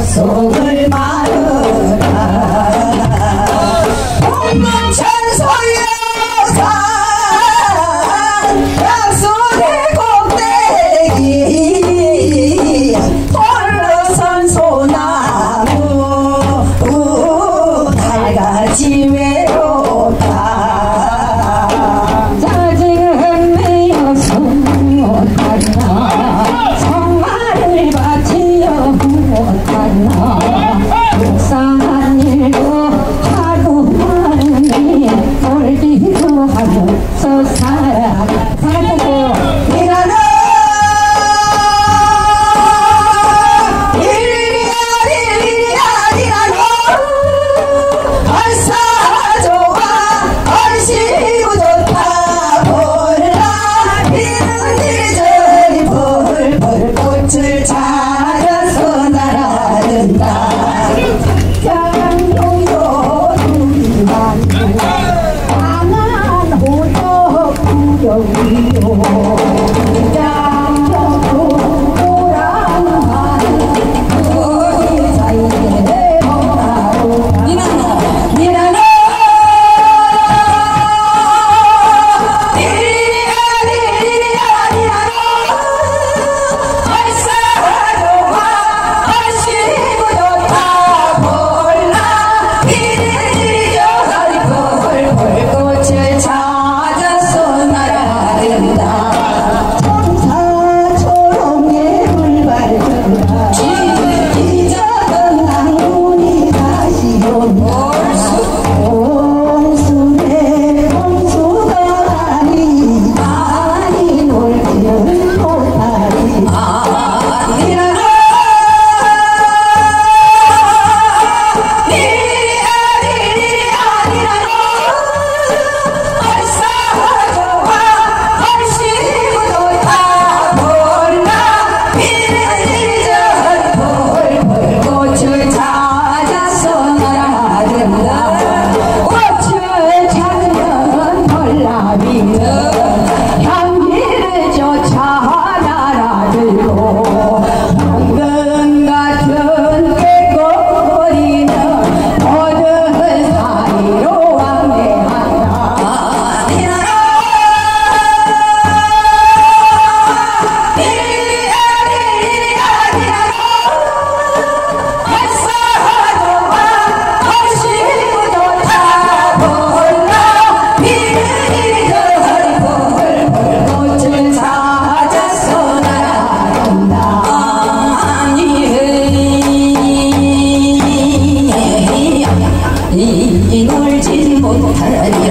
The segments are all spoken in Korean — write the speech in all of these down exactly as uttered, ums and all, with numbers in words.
속을 말으라 홍문천소여산 약수대 꼭대기 홀로선 소나무 달같이 외롭다 짜증은 내어서 못한다 성말을 바치려 못한다 불쌍한 일도 하고 많으니 돌기도 하면서 살아가고 일하는 일이야 일이야 일하는 얼싸 좋아 얼씨구 좋다 몰라 피는 이리저리 펄펄 꽃을 찾아서 날아든다 양용도 두리만 강한 호적 구경이요 양용도 오랑한 우리 사이에 멍하로 니나노 니나노 니리야 니리야 니나노 얼싸 좋아 얼씨구 좋다 몰라 피는 이리저리 펄펄 꽃을 찾아서 날아든다 청사초롱 예물 밝은다 잊었던 낭군이 다시 온다 홍수네 홍수가 아니 아니 놀지는 못하리 아니라라 니리야 니리야 니라라 얼싸 좋아 얼씨구 좋다 몰라 피는 이리저리 펄펄 꽃을 찾아서 날아든다 꽃을 찾으면 벌나비는 향기를 쫓아 날아들고 황금 같은 꾀꼬리는 모든 사이로 왕래한다 니나라 니리야 니리야 니나라 얼싸 좋아 얼씨구 좋다 몰라 피는 이리저리 펄펄 꽃을 찾아서 날아간다 아니 이 놀지 못하리라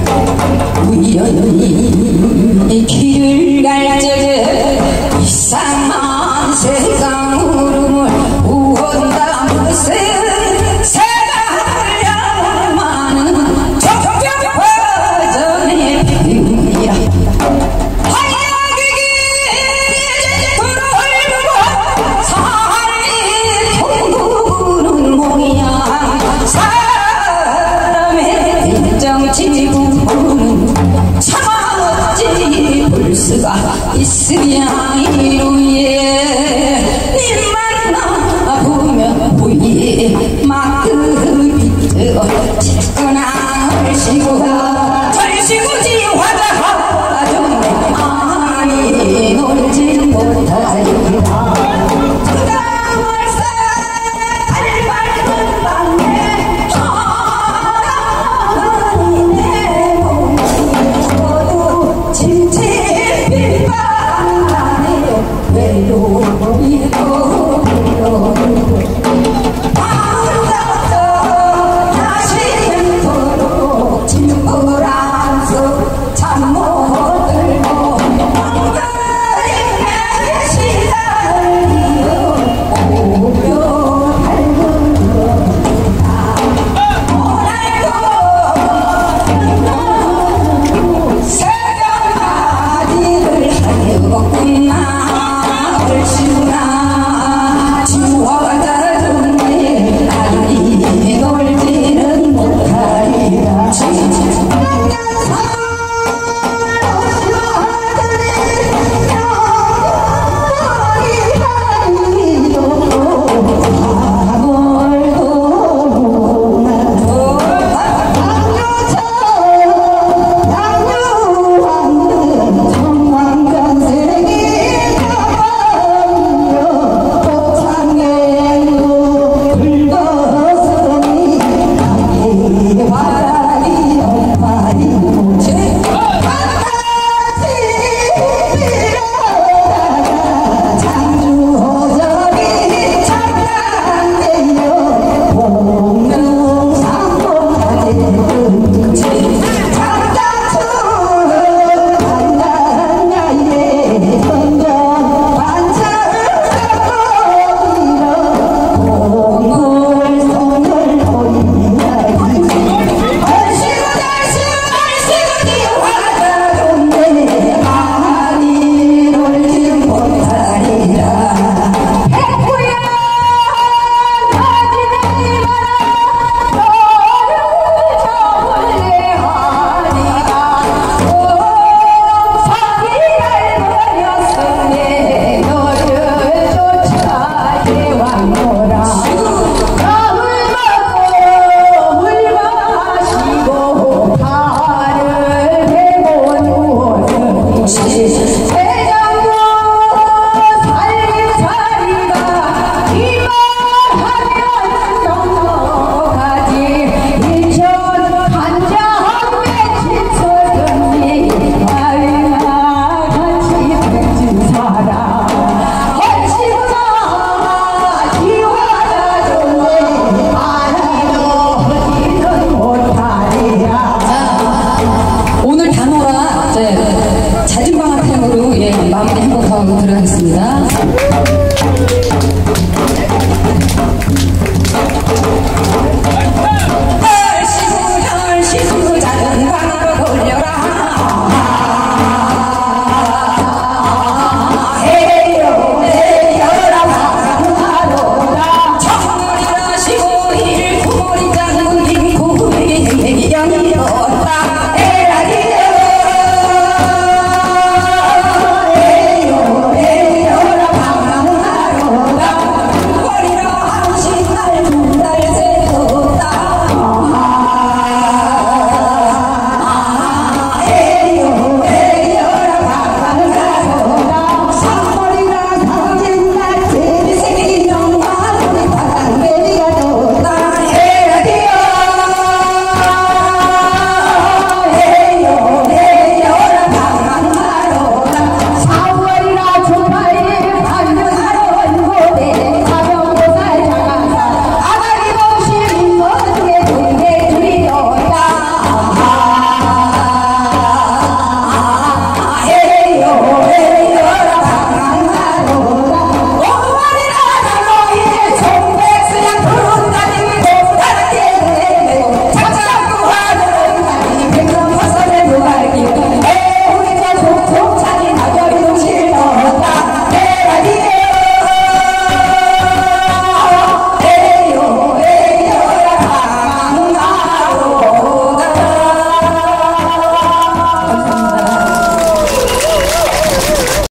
우연히 길을 갈 적에 이상한 세상 울음을 우온다 무슨 새가 흘려오는 적적퍼전의 비밀이라 하얗게 불을보고 살이 통구는 몽이야 사람의 정치 부부는 참았지 불수가 있으랴 이루에 님만 나보면 보이에 막그 비트 짓거나 얼씨구가 절씨구지 화가 하정네 아니 놀지 못하리라